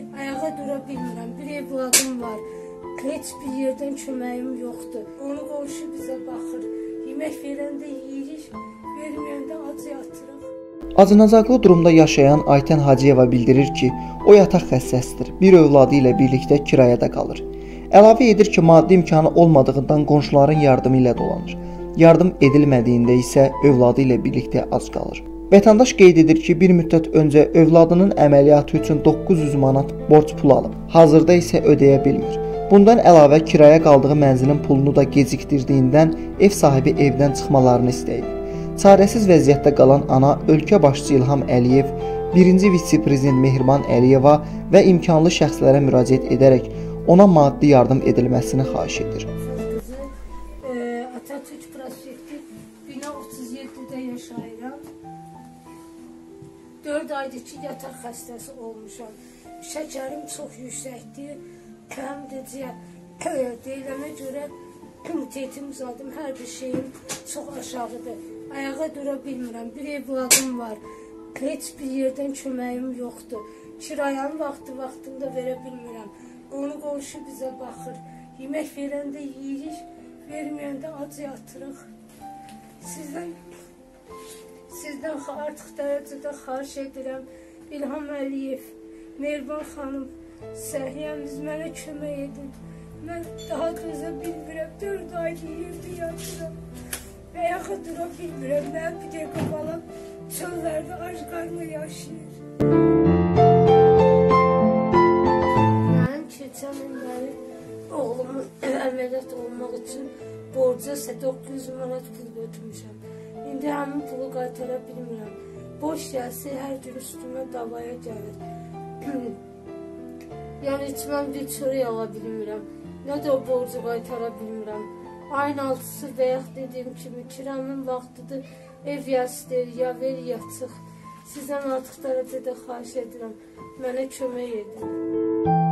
ayağa dura bilmirəm. Bir evladım var. Heç bir yerdən köməyim yoxdur. Onu qonşu bizə baxır. Yemək verəndə yeyirik, verməyəndə ac yatırıq. Acınacaqlı durumda yaşayan Aytən Hacıyeva bildirir ki, o yataq xəstəsidir. Bir övladı ilə birlikdə kirayədə qalır. Əlavə edir ki, maddi imkanı olmadığından qonşuların yardımı ilə dolanır. Yardım edilmədiyində isə övladı ilə birlikdə ac qalır. Vətəndaş qeyd edir ki, bir müddət öncə övladının əməliyyatı üçün 900 manat borc pul alıb. Hazırda isə ödəyə bilmir. Bundan əlavə kiraya qaldığı mənzilin pulunu da gecikdirdiyindən ev sahibi evdən çıxmalarını istəyir. Çarəsiz vəziyyətdə qalan ana ölkə başçısı İlham Əliyev, birinci vitse-prezident Mehriban Əliyeva və imkanlı şəxslərə müraciət edərək ona maddi yardım edilməsini xahiş edir. Atatürk prospekti bina 37-də yaşayıram. 4 aydır ki, yataq xəstəsi olmuşam. Şəkərim çox yüksəkdir. Həm deyiləmə görə tetim zadım, hər bir şeyim çox aşağıdır. Ayağa dura bilmirəm. Bir evladım var. Heç bir yerdən köməyim yoxdur. Kirayanı vaxtında verə bilmirəm. Onu qonşu bizə baxır. Yemək verəndə yeyirik, verməyəndə ac yatırıq. Sizdən artıq dərəcədə xahiş edirəm. İlham Əliyev, Mehriban xanım, səhiyyəniz mənə kömək edin. Mən daha dözə bilmirəm. 4 aydır yerdə yatıram. Ayağa dura bilmirəm. Mən bir dəqiqə balam çöllərdə ac qarnına yaşayır. Mən keçən illəri oğlumun əməliyyat olmaq üçün borca 900 manat pul götürmüşəm. İndi həmin pulu qaytara bilmirəm. Boş gəlsə hər gün üstümə davaya gəlir. Yəni heç mən bir çörək ala bilmirəm. Nə də o borcu qaytara bilmirəm. Ayın 6-sı və yaxud dediyim kimi kiramın vaxtıdır. Ev yazdır, ya ver ya çıx. Sizdən artıq dərəcədə xahiş edirəm. Mənə kömək edin.